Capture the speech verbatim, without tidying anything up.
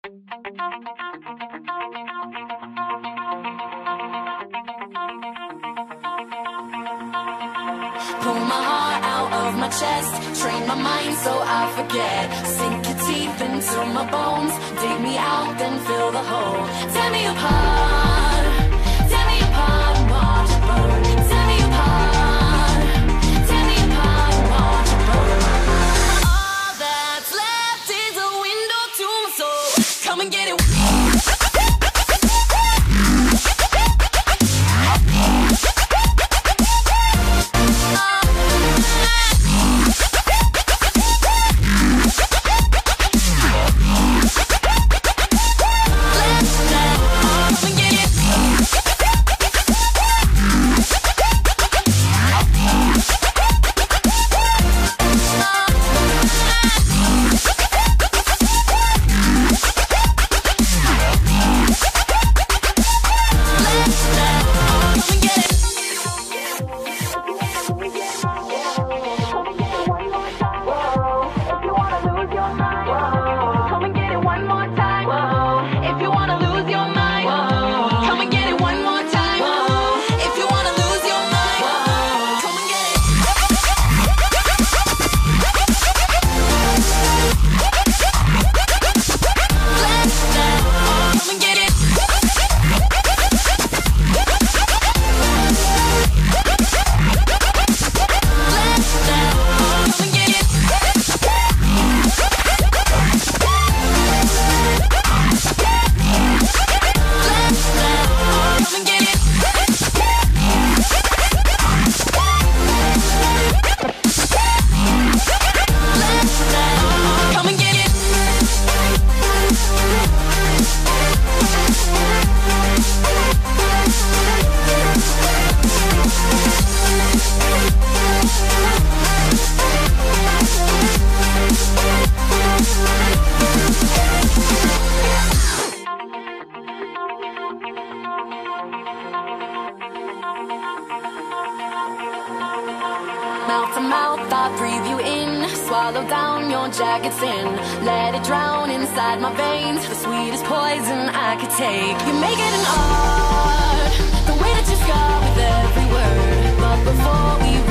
Pull my heart out of my chest, train my mind so I forget. Sink your teeth into my bones, dig me out, then fill the hole. Tear me apart, tear me apart and watch it burn. Tear me apart, tear me apart and watch it burn. All that's left is a window to my soul. Come and get it. Mouth to mouth, I breathe you in. Swallow down your jagged sin. Let it drown inside my veins. The sweetest poison I could take. You make it an art, the way that you scar with every word. But before we